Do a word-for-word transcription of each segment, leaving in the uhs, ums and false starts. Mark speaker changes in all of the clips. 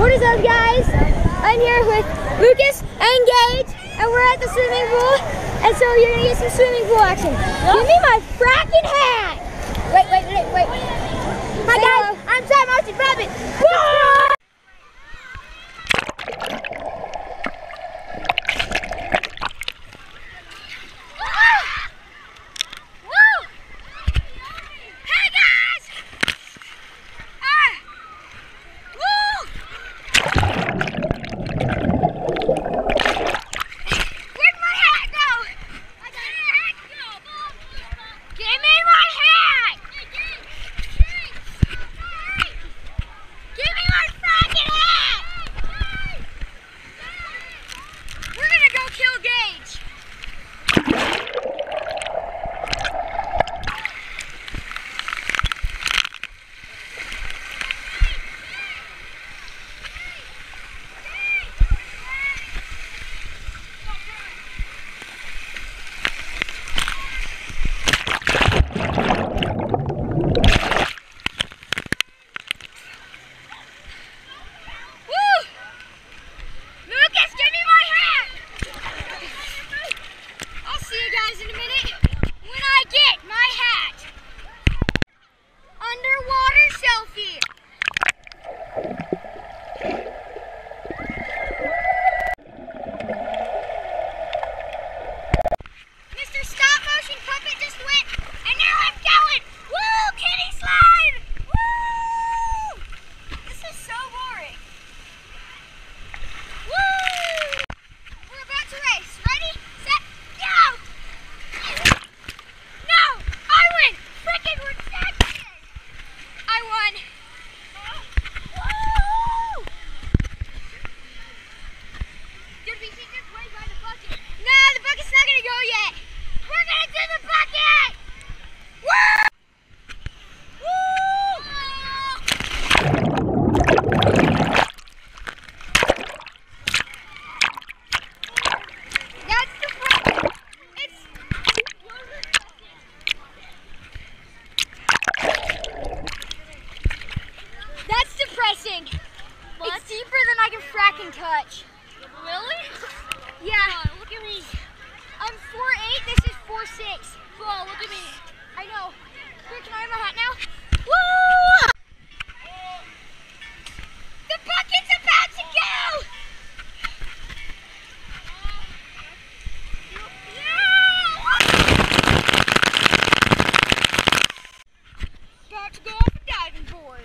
Speaker 1: What is up, guys? I'm here with Lucas and Gage, and we're at the swimming pool, and so you're gonna get some swimming pool action. Yep. Give me my fracking hat! Wait, wait, wait, wait. Hi guys, I'm Sam Austin Rabbit. Whoa!
Speaker 2: What?
Speaker 1: It's deeper than I can fracking touch.
Speaker 2: Really?
Speaker 1: Yeah.
Speaker 2: Oh, look at me.
Speaker 1: I'm four eight, this is four six.
Speaker 2: Whoa, look at me.
Speaker 1: I know. Here, can I have my hat now? Woo! The bucket's about to go! About to go off a diving board.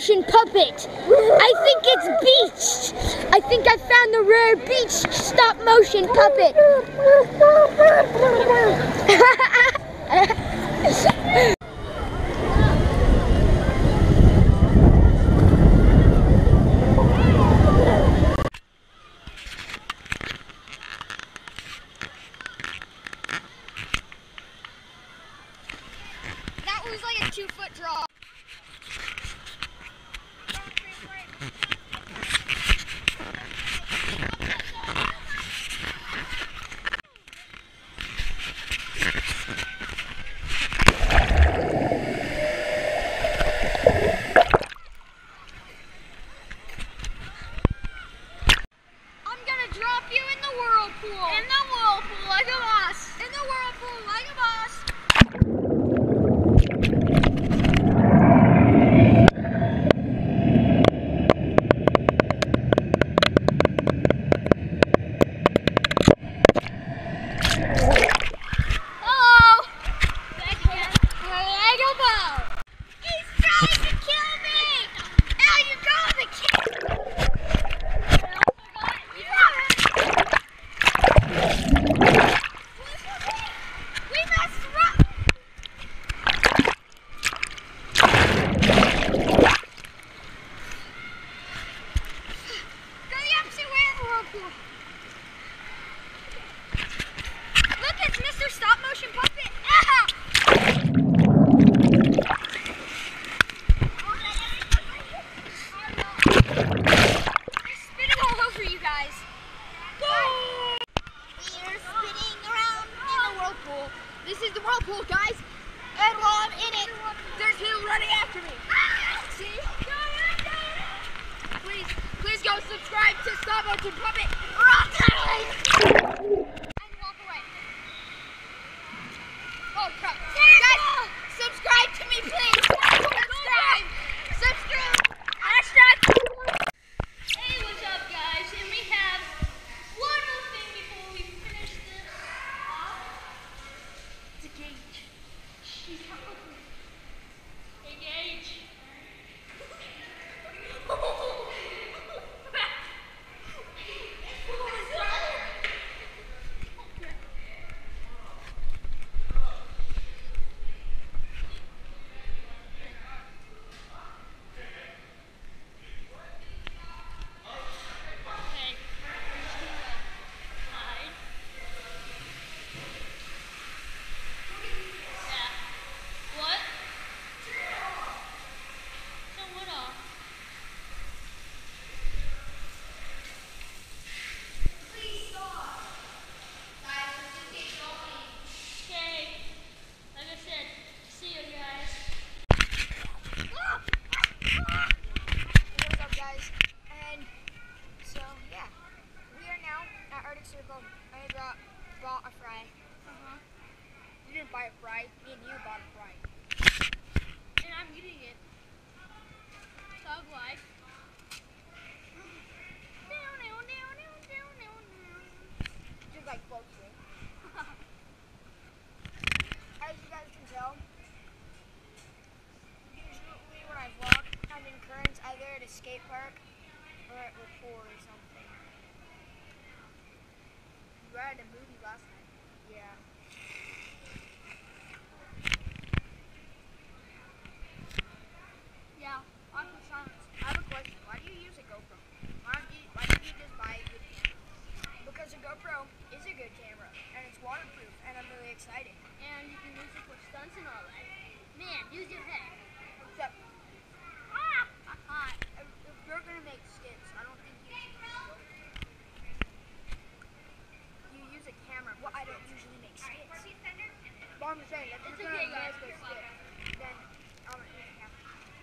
Speaker 1: motion puppet. I think it's beached. I think I found the rare beached stop motion puppet.
Speaker 2: That was like a two foot draw. I'm gonna drop you in the whirlpool. In the whirlpool like a boss. In the whirlpool like a boss. Look, it's Mister Stop Motion Puppet. Ah! They're spinning all over you guys. We're spinning around in the whirlpool. This is the whirlpool, guys. And while I'm in it, there's him running after me. Ah! See? Please, please go subscribe to Stop Motion Puppet. Rock and walk away. Oh crap. Guys, subscribe to me, please. Subscribe. Subscribe. Hashtag.
Speaker 3: Hey, what's up, guys? And we have one more thing before we finish this off. It's a Gage. She's come with me. Hey, Gage.
Speaker 1: I brought, bought a fry.
Speaker 2: Uh-huh.
Speaker 1: You didn't buy a fry, me and you bought a fry.
Speaker 2: And I'm eating it. Thug life.
Speaker 1: Just like folks do. As you guys can tell, usually when I vlog, I'm in Kearns, either at a skate park or at Rapport or something. You were at a movie last night. Yeah.
Speaker 2: Yeah, awkward silence.
Speaker 1: I have a question. Why do you use a GoPro? Why don't you, why don't you just buy a good camera? Because a GoPro is a good camera, and it's waterproof, and I'm really excited.
Speaker 2: And you can use it for stunts and all that. Man, use your head.
Speaker 1: Except,
Speaker 2: Ah! Hot.
Speaker 1: if, if you're going to make skits, I don't think you should use a GoPro. You use a camera. Well, I don't usually make skits. But I'm saying, if
Speaker 2: It's
Speaker 1: you're
Speaker 2: okay,
Speaker 1: going to
Speaker 2: guys.
Speaker 1: make a skit, then I'm going to use a camera.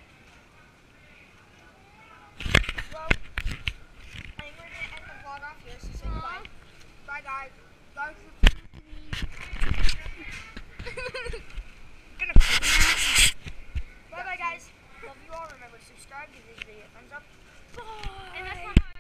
Speaker 1: Well, I think we're going to end the vlog off here, so say goodbye. Bye, guys. Guys, gonna bye bye guys. Love you all. Remember to subscribe, give this video a thumbs up. Bye.
Speaker 2: And that's not how